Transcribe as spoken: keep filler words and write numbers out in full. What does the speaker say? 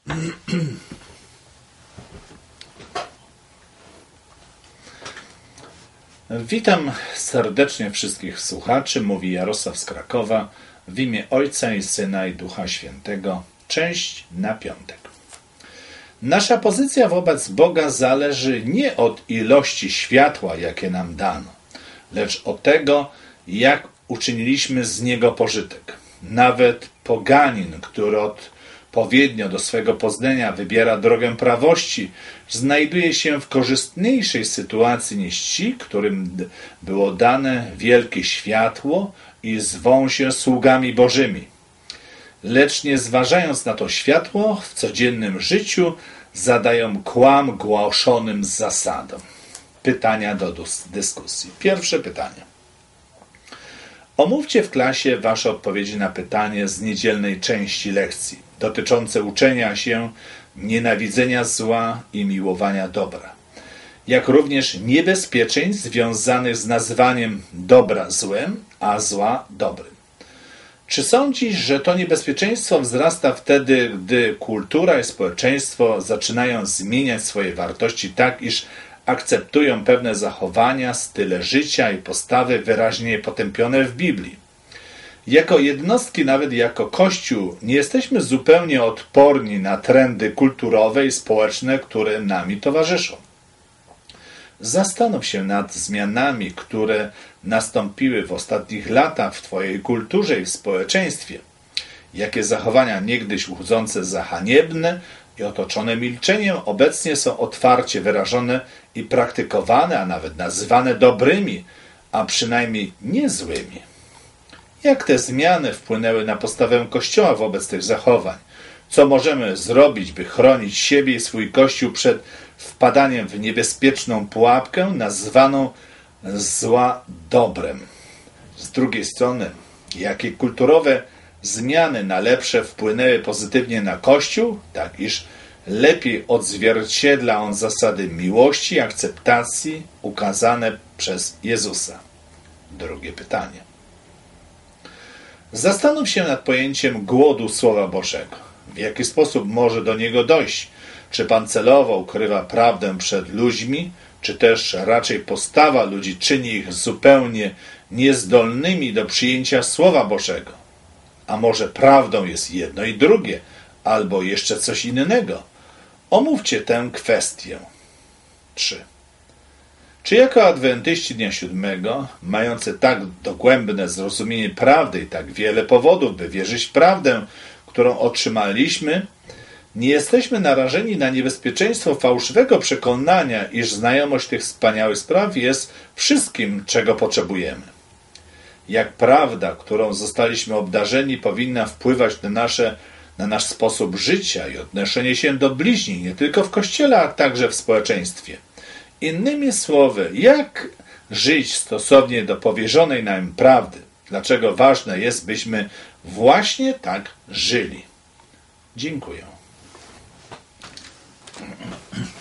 Witam serdecznie wszystkich słuchaczy, mówi Jarosław z Krakowa, w imię Ojca i Syna i Ducha Świętego, część na piątek. Nasza pozycja wobec Boga zależy nie od ilości światła, jakie nam dano, lecz od tego, jak uczyniliśmy z niego pożytek. Nawet poganin, który odpowiednio do swego poznania wybiera drogę prawości, znajduje się w korzystniejszej sytuacji niż ci, którym było dane wielkie światło i zwą się sługami Bożymi. Lecz nie zważając na to światło, w codziennym życiu zadają kłam głoszonym z zasadą. Pytania do dyskusji. Pierwsze pytanie. Omówcie w klasie wasze odpowiedzi na pytanie z niedzielnej części lekcji dotyczące uczenia się nienawidzenia zła i miłowania dobra, jak również niebezpieczeństw związanych z nazywaniem dobra złem, a zła dobrym. Czy sądzisz, że to niebezpieczeństwo wzrasta wtedy, gdy kultura i społeczeństwo zaczynają zmieniać swoje wartości tak, iż akceptują pewne zachowania, style życia i postawy wyraźnie potępione w Biblii? Jako jednostki, nawet jako Kościół, nie jesteśmy zupełnie odporni na trendy kulturowe i społeczne, które nami towarzyszą. Zastanów się nad zmianami, które nastąpiły w ostatnich latach w Twojej kulturze i w społeczeństwie. Jakie zachowania niegdyś uchodzące za haniebne i otoczone milczeniem obecnie są otwarcie wyrażone i praktykowane, a nawet nazywane dobrymi, a przynajmniej niezłymi. Jak te zmiany wpłynęły na postawę Kościoła wobec tych zachowań? Co możemy zrobić, by chronić siebie i swój Kościół przed wpadaniem w niebezpieczną pułapkę nazwaną zła dobrem? Z drugiej strony, jakie kulturowe zmiany na lepsze wpłynęły pozytywnie na Kościół, tak iż lepiej odzwierciedla on zasady miłości i akceptacji ukazane przez Jezusa? Drugie pytanie. Zastanów się nad pojęciem głodu Słowa Bożego. W jaki sposób może do niego dojść? Czy Pan celowo ukrywa prawdę przed ludźmi, czy też raczej postawa ludzi czyni ich zupełnie niezdolnymi do przyjęcia Słowa Bożego? A może prawdą jest jedno i drugie, albo jeszcze coś innego? Omówcie tę kwestię. trzy. Czy jako adwentyści Dnia Siódmego, mający tak dogłębne zrozumienie prawdy i tak wiele powodów, by wierzyć w prawdę, którą otrzymaliśmy, nie jesteśmy narażeni na niebezpieczeństwo fałszywego przekonania, iż znajomość tych wspaniałych spraw jest wszystkim, czego potrzebujemy? Jak prawda, którą zostaliśmy obdarzeni, powinna wpływać na, nasze, na nasz sposób życia i odnoszenie się do bliźni, nie tylko w Kościele, a także w społeczeństwie. Innymi słowy, jak żyć stosownie do powierzonej nam prawdy? Dlaczego ważne jest, byśmy właśnie tak żyli? Dziękuję.